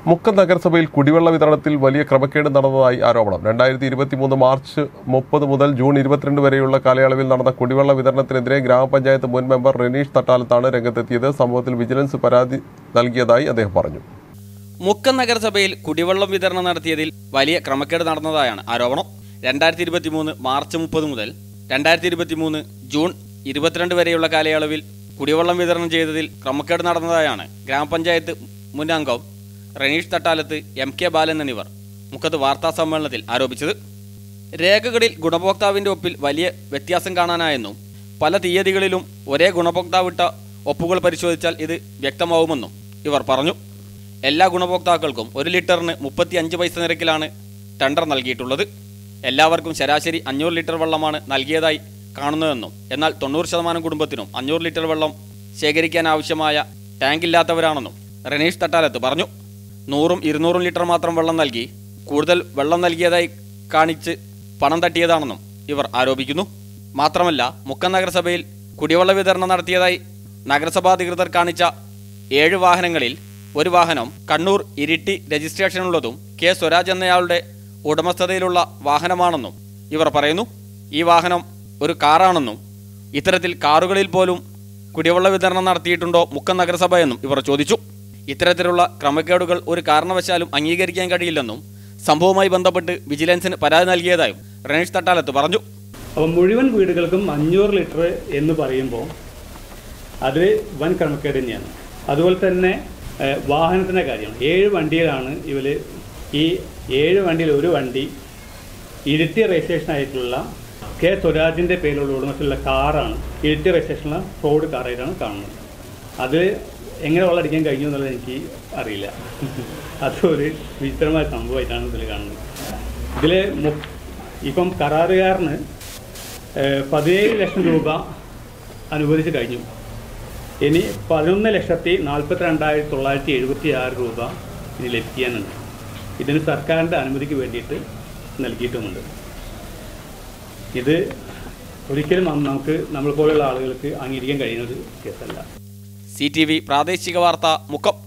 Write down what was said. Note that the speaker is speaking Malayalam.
മുക്കം നഗരസഭയിൽ കുടിവെള്ള വിതരണത്തിൽ വലിയ ക്രമക്കേട് നടന്നതായി ആരോപണം. 2023 മാർച്ച് 30 മുതൽ ജൂൺ 22 വരെയുള്ള കാലയളവിൽ നടന്ന കുടിവെള്ള വിതരണത്തിനെതിരെ ഗ്രാമപഞ്ചായത്ത് മുൻ മെമ്പർ റനീഷ് തട്ടാലത്താണ് രംഗത്തെത്തിയത്. സംഭവത്തിൽ വിജിലൻസ് പരാതി നൽകിയതായി അദ്ദേഹം പറഞ്ഞു. മുക്കം നഗരസഭയിൽ കുടിവെള്ളം വിതരണം നടത്തിയതിൽ വലിയ ക്രമക്കേട് നടന്നതായാണ് ആരോപണം. 2023 മാർച്ച് 30 മുതൽ 2023 ജൂൺ 22 വരെയുള്ള കാലയളവിൽ കുടിവെള്ളം വിതരണം ചെയ്തതിൽ ക്രമക്കേട് നടന്നതായാണ് ഗ്രാമപഞ്ചായത്ത് മുൻ അംഗം റനീഷ് തട്ടാലത്ത്, MK ബാലൻ എന്നിവർ മുക്കത്ത് വാർത്താ സമ്മേളനത്തിൽ ആരോപിച്ചത്. രേഖകളിൽ ഗുണഭോക്താവിൻ്റെ ഒപ്പിൽ വലിയ വ്യത്യാസം കാണാനായെന്നും പല തീയതികളിലും ഒരേ ഗുണഭോക്താവിട്ട ഒപ്പുകൾ പരിശോധിച്ചാൽ ഇത് വ്യക്തമാവുമെന്നും ഇവർ പറഞ്ഞു. എല്ലാ ഗുണഭോക്താക്കൾക്കും 1 ലിറ്ററിന് 35 പൈസ നിരക്കിലാണ് ടെൻഡർ നൽകിയിട്ടുള്ളത്. എല്ലാവർക്കും ശരാശരി 500 ലിറ്റർ വെള്ളമാണ് നൽകിയതായി കാണുന്നതെന്നും എന്നാൽ 90% കുടുംബത്തിനും 500 ലിറ്റർ വെള്ളം ശേഖരിക്കാൻ ആവശ്യമായ ടാങ്ക് ഇല്ലാത്തവരാണെന്നും റനീഷ് തട്ടാലത്ത് പറഞ്ഞു. 100ഉം 200ഉം ലിറ്റർ മാത്രം വെള്ളം നൽകി കൂടുതൽ വെള്ളം നൽകിയതായി കാണിച്ച് പണം തട്ടിയതാണെന്നും ഇവർ ആരോപിക്കുന്നു. മാത്രമല്ല, മുക്കം നഗരസഭയിൽ കുടിവെള്ള വിതരണം നടത്തിയതായി നഗരസഭാ അധികൃതർ കാണിച്ച 7 വാഹനങ്ങളിൽ ഒരു വാഹനം കണ്ണൂർ ഇരിട്ടി രജിസ്ട്രേഷനുള്ളതും കെ സ്വരാജ് എന്നയാളുടെ ഉടമസ്ഥതയിലുള്ള വാഹനമാണെന്നും ഇവർ പറയുന്നു. ഈ വാഹനം ഒരു കാറാണെന്നും ഇത്തരത്തിൽ കാറുകളിൽ പോലും കുടിവെള്ള വിതരണം നടത്തിയിട്ടുണ്ടോ മുക്കം നഗരസഭ എന്നും ഇവർ ചോദിച്ചു. ഇത്തരത്തിലുള്ള ക്രമക്കേടുകൾ ഒരു കാരണവശാലും അംഗീകരിക്കാൻ കഴിയില്ലെന്നും സംഭവവുമായി ബന്ധപ്പെട്ട് വിജിലൻസിന് പരാതി നൽകിയതായും റനീഷ് തട്ടാലത്ത് പറഞ്ഞു. അപ്പോൾ മുഴുവൻ വീടുകൾക്കും 500 ലിറ്റർ എന്ന് പറയുമ്പോൾ അത് വൻ ക്രമക്കേട് തന്നെയാണ്. അതുപോലെ തന്നെ വാഹനത്തിൻ്റെ കാര്യം, 7 വണ്ടിയിലാണ് ഇവർ ഈ 7 വണ്ടിയിൽ ഒരു വണ്ടി ഇരിട്ടി രജിസ്ട്രേഷൻ ആയിട്ടുള്ള കെ സ്വരാജിൻ്റെ പേരിലുള്ള ഉടമസ്ഥയുള്ള കാറാണ്. ഇരിട്ടി രജിസ്ട്രേഷനുള്ള ഫ്രോഡ് കാറായിട്ടാണ് കാണുന്നത്. അത് എങ്ങനെ വെള്ളമടിക്കാൻ കഴിഞ്ഞു എന്നുള്ളത് എനിക്ക് അറിയില്ല. അതൊരു വിചിത്രമായ സംഭവമായിട്ടാണ് ഇതിൽ കാണുന്നത്. ഇതിൽ ഇപ്പം കരാറുകാരന് 17 ലക്ഷം രൂപ അനുവദിച്ച് കഴിഞ്ഞു. ഇനി 11,42,976 രൂപ ഇനി ലഭിക്കാനുണ്ട്. ഇതിന് സർക്കാരിൻ്റെ അനുമതിക്ക് വേണ്ടിയിട്ട് നൽകിയിട്ടുമുണ്ട്. ഇത് ഒരിക്കലും നമ്മൾ പോലെയുള്ള ആളുകൾക്ക് അംഗീകരിക്കാൻ കഴിയുന്ന ഒരു കേസല്ല. CTV പ്രാദേശിക വാർത്ത മുക്കം.